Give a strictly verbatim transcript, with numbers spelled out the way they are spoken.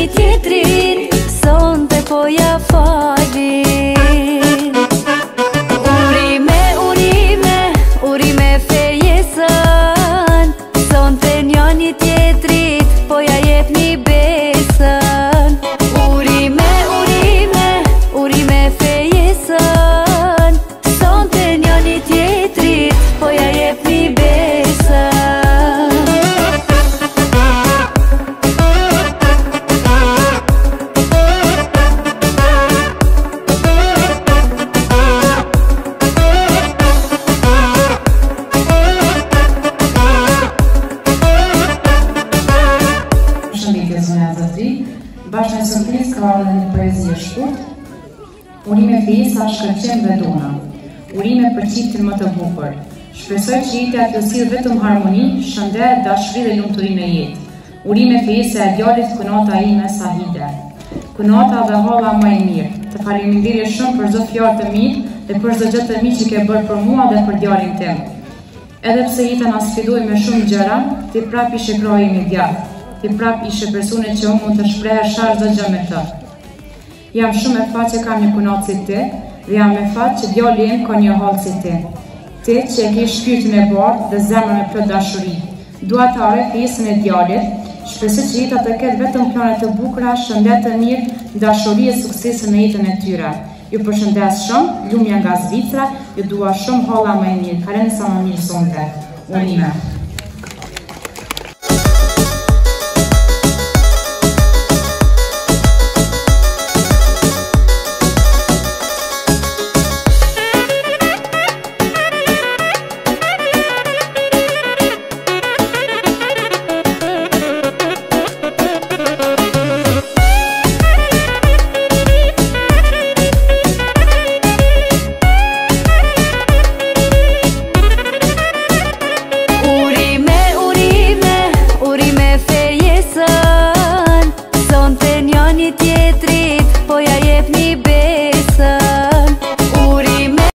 tjetrin, sonte po ja falin. Urime, urime, urime fejesën, sonte njani tjetrit, po ja jepni besën. Urime, urime, urime fejesën, sonte njani tjetrit, po ja jepni besën. Bashkë me surprizë ka ardhur një poezi e shkurt, urime fejesa, shkëlqen dhe dona, urime për çiftin më të bukur. Shpresoj që jetja të sjellë vetëm harmoni, shëndet, dashuri dhe lumturi në jetë. Urime fejesa e djalit kunata ime Sahide. Kunata dhe halla më e mirë. Të faleminderit shumë për çdo fjalë të mirë dhe për çdo gjë të mirë që ke bërë për mua dhe për djalin tim. Edhe pse jeta na sfidoi me shumë gjëra, ti prap ishe kroji i djalit. Ti prap ishe persone që unë mund të shprehesha çdo gjë me të. Jam shumë e fat që kam një kunat si ti, dhe jam e fat që djali im ka një hall si ti. Ti që e ke shpirtin e bardhë dhe zemrën e plot dashuri. Dua të harroj pjesën e djalit, shpresoj që jeta të ketë vetëm plane të bukura, shëndet të mirë, dashuri e suksese në jetën e tyre. Ju përshëndes shumë, lumja nga Zvicra, ju dua shumë halla më e mirë. Kaleni sa më mirë sonte. Urime.